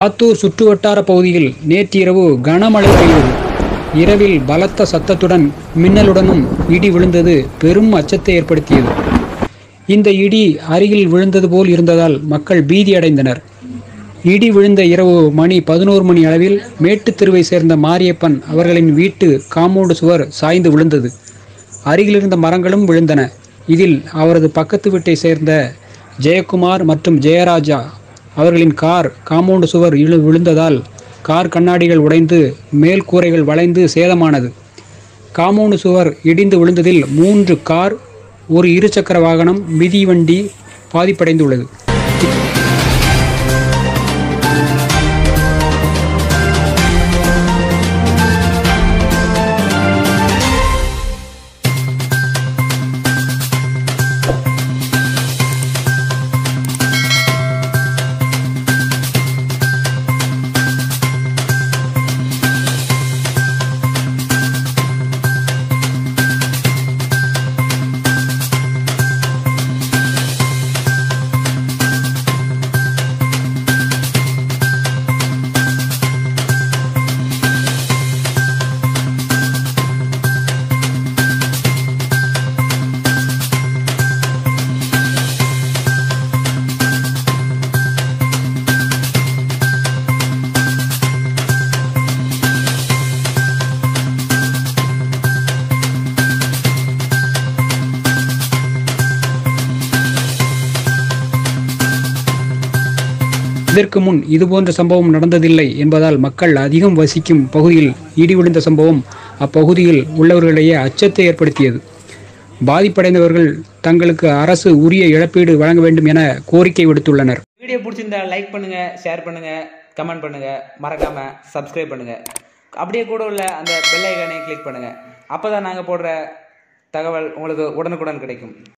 ஆத்தூர் சுற்றுவட்டார பகுதியில் நேற்றிரவு கனமழை பெய்தது. இரவில் பலத்த சத்தத்துடன் மின்னலுடனும் இடி விழுந்தது பெரும் அச்சத்தை ஏற்படுத்தியது. இந்த இடி அருகில் விழுந்தது போல் இருந்ததால் மக்கள் பீதியடைந்தனர். இடி விழுந்த இரவு மணி 11 மணி அளவில் மேட்டுத் தெருவை சேர்ந்த மாரியப்பன் அவர்களின் வீட்டு காம்பவுண்டு சுவர் சாய்ந்து விழுந்தது. அருகிலிருந்த மரங்களும் விழுந்தன. இதில் அவரது பக்கத்து வீட்டை சேர்ந்த ஜெயக்குமார் மற்றும் ஜெயராஜா அவர்களின் கார் காம்பவுண்டு சுவர் விழுந்ததால் கார் கண்ணாடிகள் உடைந்து மேல் கூரைகள் வளைந்து சேதமானது. காம்பவுண்டு சுவர் இடிந்து விழுந்ததில் 3 கார், ஒரு இருசக்கர வாகனம், மிதிவண்டி பாதிப்படைந்துள்ளது. இதற்கு முன் இதுபோன்ற சம்பவம் நடந்ததில்லை என்பதால் மக்கள் அதிகம் வசிக்கும் பகுதியில் இடி விழுந்த சம்பவம் அப்பகுதியில் உள்ளவர்களிடையே அச்சத்தை ஏற்படுத்தியது. பாதிப்படைந்தவர்கள் தங்களுக்கு அரசு உரிய இழப்பீடு வழங்க வேண்டும் என கோரிக்கை விடுத்துள்ளனர். வீடியோ பிடிச்சிருந்தா லைக் பண்ணுங்க, ஷேர் பண்ணுங்க, கமெண்ட் பண்ணுங்க, மறக்காம சப்ஸ்கிரைப் பண்ணுங்க. அப்படியே கூட உள்ள அந்த பெல் ஐகானை கிளிக் பண்ணுங்க. அப்பதான் நாங்கள் போடுற தகவல் உங்களுக்கு உடனுக்குடன் கிடைக்கும்.